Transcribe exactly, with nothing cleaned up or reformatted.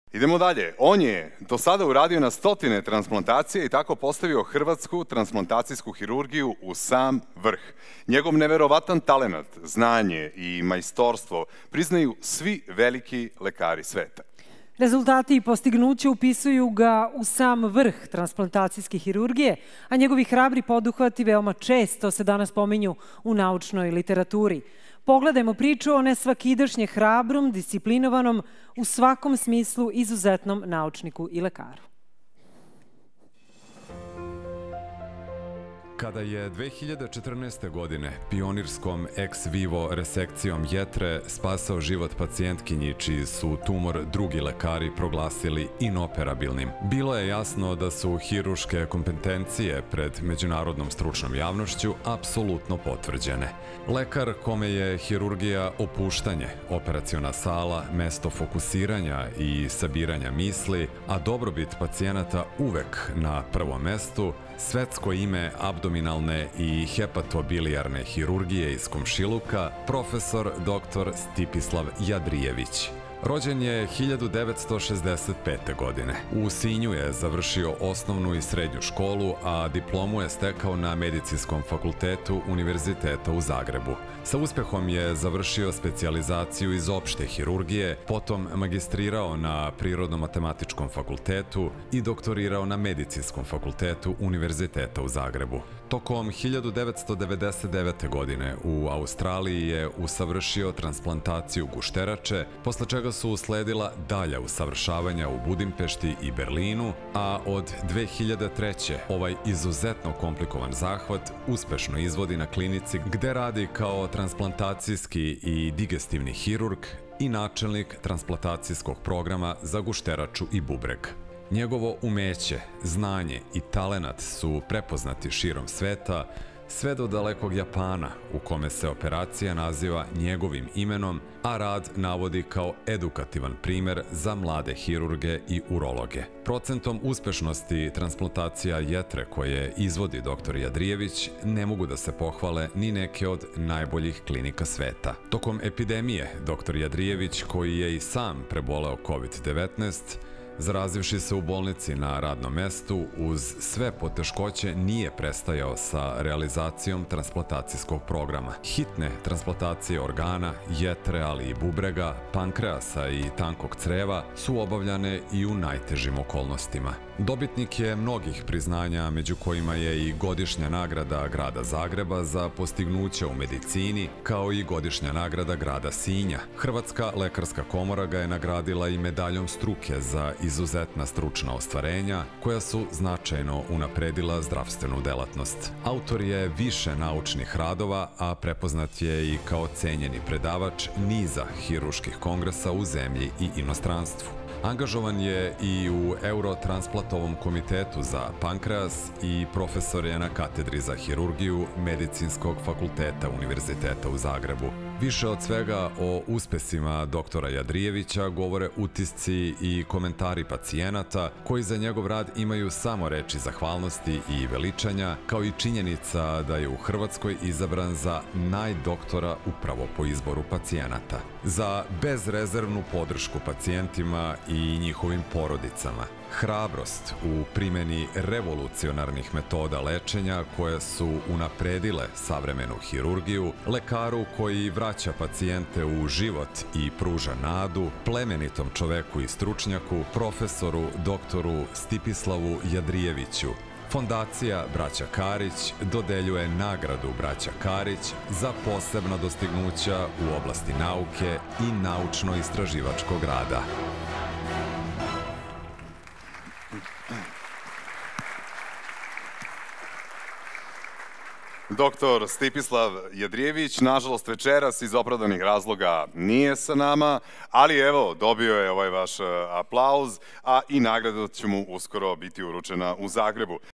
Idemo dalje. On je do sada uradio na stotine transplantacije i tako postavio hrvatsku transplantacijsku hirurgiju u sam vrh. Njegov neverovatan talenat, znanje i majstorstvo priznaju svi veliki lekari sveta. Rezultati i postignuće upisuju ga u sam vrh transplantacijske hirurgije, a njegovi hrabri poduhvati veoma često se danas pominju u naučnoj literaturi. Pogledajmo priču o nesvakidašnje hrabrom, disciplinovanom, u svakom smislu izuzetnom naučniku i lekaru. Kada je dve hiljade četrnaeste. godine pionirskom ex vivo resekcijom jetre spasao život pacijentkinji čiji su tumor drugi lekari proglasili inoperabilnim, bilo je jasno da su hiruške kompetencije pred međunarodnom stručnom javnošću apsolutno potvrđene. Lekar kome je hirurgija opuštanje, operaciona sala, mesto fokusiranja i sabiranja misli, a dobrobit pacijenata uvek na prvom mestu, svetsko ime abdominalne i hepatobilijarne hirurgije iz komšiluka, profesor doktor Stipislav Jadrijević. Rođen je hiljadu devetsto šezdeset pete. godine. U Sinju je završio osnovnu i srednju školu, a diplomu je stekao na Medicinskom fakultetu Univerziteta u Zagrebu. Sa uspehom je završio specijalizaciju iz opšte hirurgije, potom magistrirao na Prirodno-matematičkom fakultetu i doktorirao na Medicinskom fakultetu Univerziteta u Zagrebu. Tokom hiljadu devetsto devedeset devete. godine u Australiji je usavršio transplantaciju gušterače, posle čega su usledila dalja usavršavanja u Budimpešti i Berlinu, a od dve hiljade treće. ovaj izuzetno komplikovan zahvat uspešno izvodi na klinici gde radi kao transplantacijski i digestivni hirurg i načelnik transplantacijskog programa za gušteraču i bubreg. Njegovo umeće, znanje i talenat su prepoznati širom sveta, sve do dalekog Japana, u kome se operacija naziva njegovim imenom, a rad navodi kao edukativan primer za mlade hirurge i urologe. Procentom uspešnosti transplantacija jetre koje izvodi doktor Jadrijević ne mogu da se pohvale ni neke od najboljih klinika sveta. Tokom epidemije, doktor Jadrijević, koji je i sam preboleo kovid devetnaest, zarazivši se u bolnici na radnom mestu, uz sve poteškoće nije prestajao sa realizacijom transplantacijskog programa. Hitne transplantacije organa, jetre, ali i bubrega, pankreasa i tankog creva su obavljane i u najtežim okolnostima. Dobitnik je mnogih priznanja, među kojima je i godišnja nagrada grada Zagreba za postignuća u medicini, kao i godišnja nagrada grada Sinja. Hrvatska lekarska komora ga je nagradila i medaljom struke za izuzetna stručna ostvarenja, koja su značajno unapredila zdravstvenu delatnost. Autor je više naučnih radova, a prepoznat je i kao cenjeni predavač niza hiruških kongresa u zemlji i inostranstvu. Angažovan je i u Eurotransplantovom komitetu za pankreas i profesor je na katedri za hirurgiju Medicinskog fakulteta Univerziteta u Zagrebu. Više od svega o uspesima doktora Jadrijevića govore utisci i komentari pacijenata koji za njegov rad imaju samo reči zahvalnosti i veličanja, kao i činjenica da je u Hrvatskoj izabran za najdoktora upravo po izboru pacijenata. Za bezrezervnu podršku pacijentima i njihovim porodicama, hrabrost u primjeni revolucionarnih metoda lečenja koje su unapredile savremenu hirurgiju, lekaru koji vraća pacijente u život i pruža nadu, plemenitom čoveku i stručnjaku, profesoru doktoru Stipislavu Jadrijeviću, Fondacija Braća Karić dodeljuje nagradu Braća Karić za posebna dostignuća u oblasti nauke i naučno-istraživačkog rada. Doktor Stipislav Jadrijević, nažalost večeras iz opravdanih razloga nije sa nama, ali evo, dobio je ovaj vaš aplauz, a i nagrada će mu uskoro biti uručena u Zagrebu.